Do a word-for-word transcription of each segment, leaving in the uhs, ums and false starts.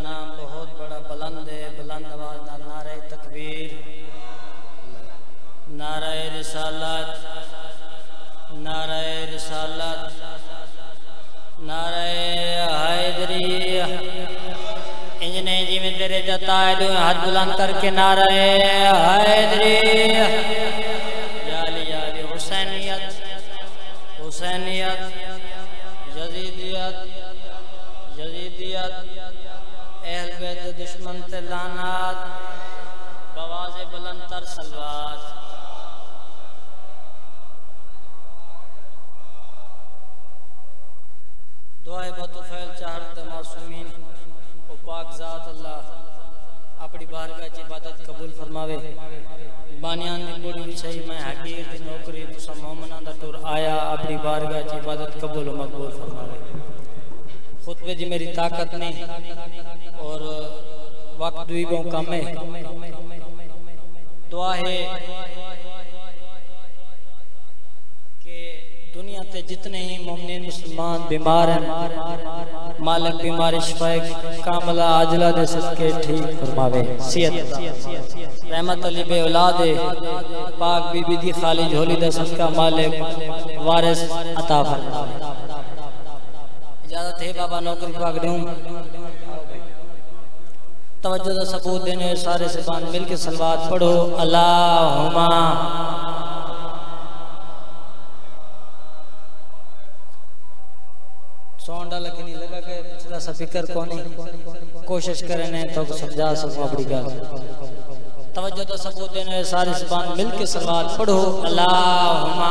नाम बहुत बड़ा बुलंद है। बुलंद आवाज ना नारे तकबीर, नारे रिसालत, नारे रिसालत, नारे हैदरी। इंजने जी में तेरे जता है हाथ बुलंद करके नारे हैदरी। याली याली हुसैनियत, हुसैनियत, यजीदियत, यजीदियत, अहल बैत दुश्मन ते लानत, बवाज़े बुलंद तर सलवात। दुआए बतुफैल चाहत मासूमीन को पाक ज़ात अल्लाह अपनी बारगाह की इबादत कबूल फरमावे। बानियान दी बड़ी सही मैं हकीर दी नौकरी तुसा मोमना दा टुर आया अपनी बारगाह की इबादत कबूल मकबूल फरमावे। खुतबे जी मेरी ताकत नहीं और वक्त भी बहुत कम है। दुआ है कि दुनिया ते जितने ही मोमिन मुसलमान बीमार हैं मालिक बीमारी शिफाए कामला आजला दे सदके ठीक फरमावे। सेहत रहमत अली बे औलाद पाक बीबी दी खाली झोली दे सदका मालिक वारिस अता फरमावे। इजाजत है बाबा नौकरी पाक दूं तवज्जो दा सबूत देने सारे सिबान मिल के सलवात पढ़ो। अल्लाहुम्मा साउंड अलग नहीं लगा के पिछला सा फिकर कोनी कोशिश करें ने तो समझा सको अपनी गल। तवज्जो दा सबूत देने सारे सिबान मिल के सलवात पढ़ो। अल्लाहुम्मा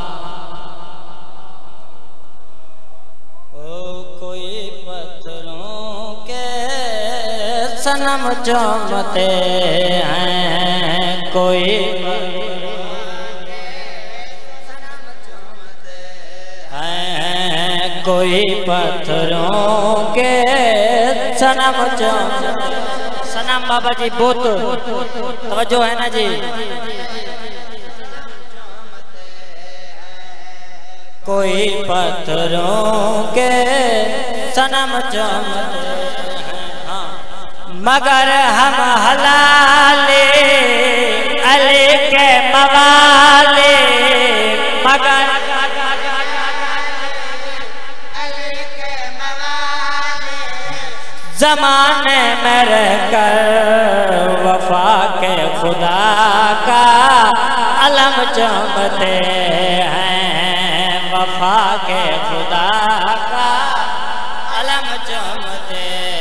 सनम चमते हैं कोई हैं कोई पत्थरों के सनम चमते। सनम बाबा जी बहुत तवज्जो है ना जी। कोई पत्थरों के सनम चमते मगर हम हलाले अली के मवाले। मगर अली के मवाले ज़माने में रहकर वफा के खुदा का अलम चमते हैं। वफा के खुदा का अलम चमते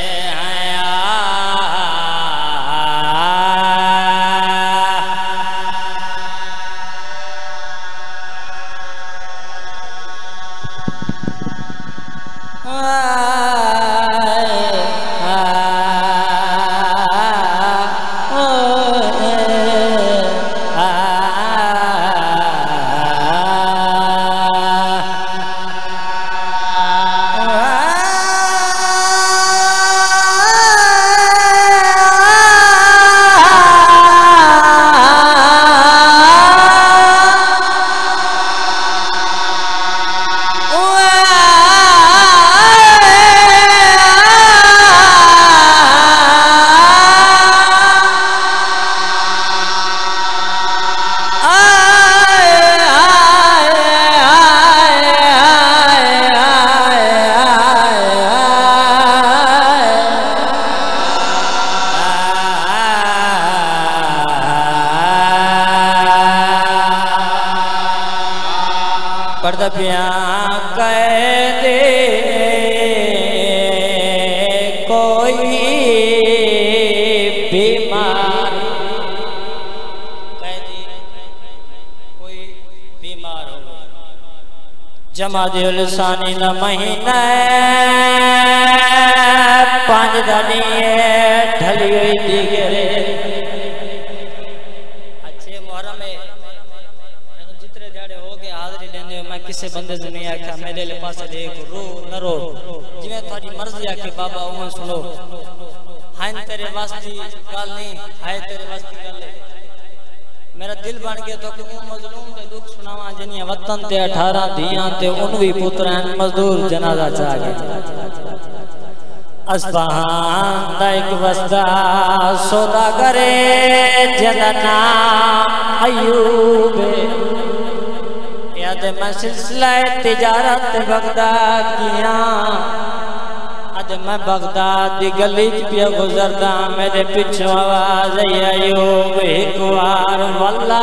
जमादिल सानी न महीना पांच दानी ढली हुई दिगरे अच्छे मुहर्रम है मैंने जितने जाड़े हो गए हाजरी देने मैं किसी बंदे से नहीं आख्या मेरे ले पास देख रो न रो जिवें थोड़ी मर्जी आके बाबा उवें सुनो। हाय तेरे वास्ते गल नहीं हाय तेरे वास्ते गल है। मेरा दिल बन गया तो कि मजलूम दे दुख सुनावा जनिया वतन ते अठारह धियां ते उन भी पुत्र हैं मजदूर जनाजा चा गए। अस्फहान दा एक वस्दा सौदागरे जिहदा नाम अयूब याद मैं सिलसिला तिजारत बगदाद किया अज मैं बगदाद दी गली च पिया गुजरदा मेरे पिछों आवाज आई अयूब एक बार वल्ला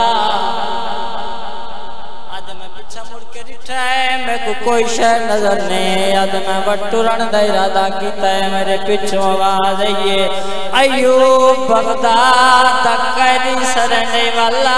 मेरे को कोई शय नजर नहीं अद मैं बटुरन दा इरादा कीता है मेरे पिछों आवाज आई अयूब बगदाद दा कैदी सरने वाला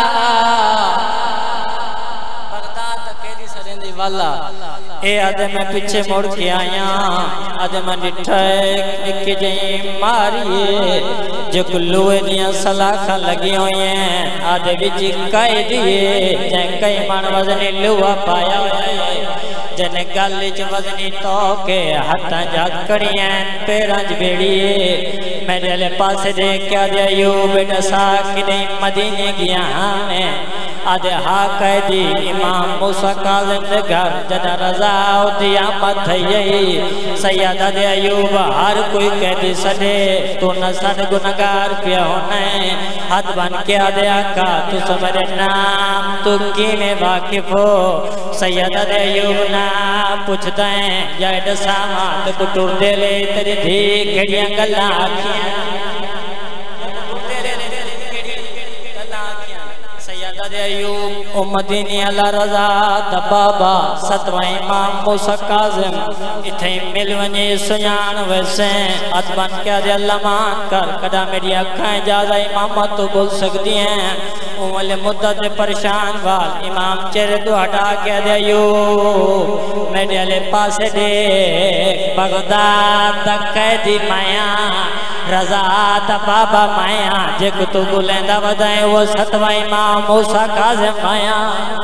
बगदाद दा कैदी सरने वाला ए अद मैं पीछे मुड़ के आया अद मैं डिठा एक जई मारिए जो लोहे दियां सलाखा लगी हुई हैं आद विच कई दिए जै कई मन वजनी लोहा पाया हुआ जन गल च वजनी तो के हथा जाकड़ियां पैरां च बेड़िए मेरे वाले पासे देख के आदे अयूब दसा कि नहीं मदीने गया ने आदे हा कैदी इमाम मूसा काज़िम दे घर जदा रजा उदी आमद थई सैयद आदे अयूब हर कोई कैदी सदे तो न सन गुनहगार पिया होना हद बन के आदे आका तू मेरे नाम तू किवें वाकिफ हो सैयद आदे अयूब ना पुछदा है या दसा मात को टुरदे ले तेरी धी केड़ियां गल्लां आखियां अयूब ओ मदीने अला रजा दा बाबा सतवां इमाम मूसा काज़िम इथे मिल वने सुजान वैसे अत बन के दे अल्लाह मान कर कदा मेरी अखां इजाज़त इमाम तो बोल सकती हैं ओ वाले मुद्दत परेशान वाल इमाम चेहरे तो हटा के दे अयूब मेरे वाले पासे दे बगदाद दा कैदी माया रजा ता बाबा माया जे को तू बुलेंदा वदाए वो सतवां इमाम मूसा काज़िम माया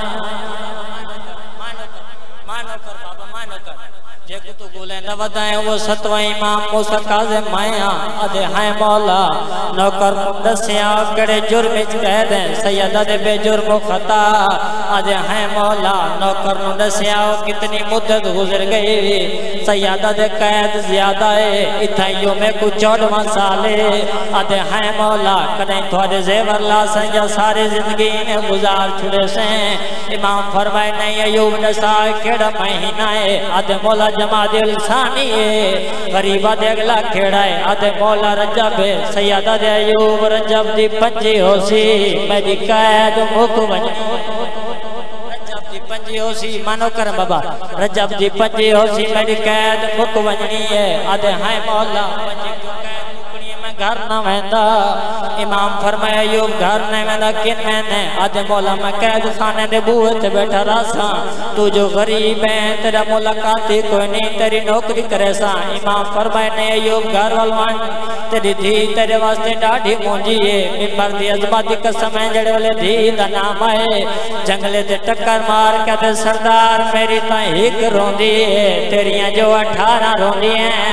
मानो कर बाबा मानो कर जे को तू बुलेंदा वदाए वो सतवां इमाम मूसा काज़िम माया अदे हाय मौला नौकर दसिया कड़े जुर्म च कह दे सैयदा दे बेजुर्म खता अदे हाय मौला नौकर नु दसिया कितनी मुद्दत गुजर गई सैयदा दे कैद ज्यादा है इथा यो में को चौदह साल अदे है मौला कदे थोड़े जेवर ला संजा सारी जिंदगी ने गुजार छुड़े से इमाम फरमाए नहीं अयूब दसा केड़ा महीना है अदे मौला जमादिल सानी है गरीबा दे अगला केड़ा है अदे मौला रजब है सैयदा दे अयूब रजब दी पंजी होसी मेरी कैद मुक वनी पंजी होसी मानो कर बाबा रजब दी पंजी होसी मेरी कैद मुक वजनी है आदे हाय मौला पंजी को कैद मुकनी मैं घर ना वेंदा इमाम फरमाया अयूब घर ने वेंदा किन मैंने आदे मौला मैं कैद खाने दे बूहे ते बैठा रासा तू जो गरीब है तेरा मुलाकात ही कोई नहीं तेरी नौकरी करे सा इमाम फरमाया ने अयूब घर वाल वन तेरी धी तेरे वास्ते डाढ़ी मूंजी है मिंबर दी अजमत दी कसम है जेड़े वाले धी दा नाम है जंगले ते टक्कर मार के ते सरदार मेरी ता एक रोंदी है तेरियां जो अठारह रोंदी हैं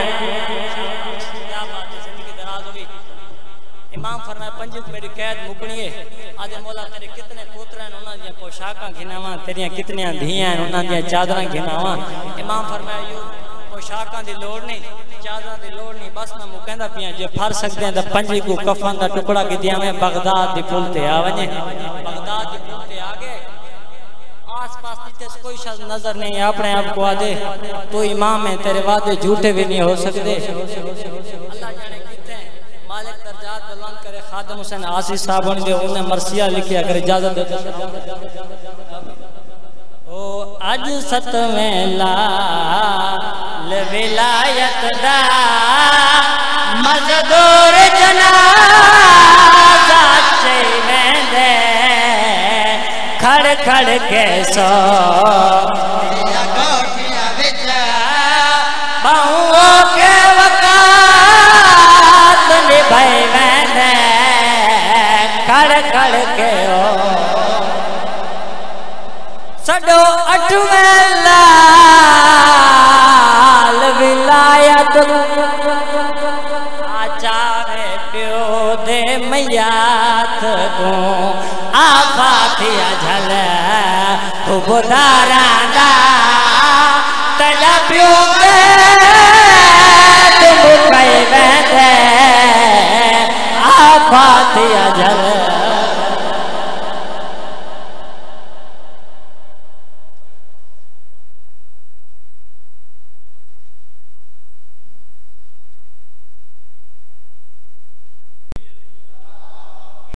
इमाम फरमाया पंजी मेरी कैद मुकनी है आदे मौला तेरे कितने पुत्र हैं उन्हां दी पोशाकां घिनावा तेरियां कितनियां धीयां हैं उन्हां दी चादरां घिनावा इमाम फरमाया यो पोशाकां दी लोड़ नहीं चादरां दी लोड़ नहीं बस मैं मुकंदा पिया जे फर सकदे तो पंजी को कफन दा टुकड़ा की दिया मैं बगदाद दी पुल ते आ वने बगदाद दी पुल ते आ गए आस-पास नीचे कोई शख्स नजर नहीं अपने आप को आदे तू इमाम है तेरे वादे झूठे भी नहीं हो सकते अल्लाह जाने कितने मालिक दर्जात बुलंद करे खादिम हुसैन आसिफ साहब ने उन्हें मरसिया लिखी अगर इजाजत दे ओ आज सतवें लाल विलायत दा मजदूर जनाजा चैवेंदे खड़ खड़ के सो कोठिया विच बहुओं के वकात निभावेंदे खड़ खड़ के ओ सडो अठवें लाल विलायत आचारे प्यो दे मैयात को आफा थिया झल बुधारा दा तला प्यो दे तुम थिया झर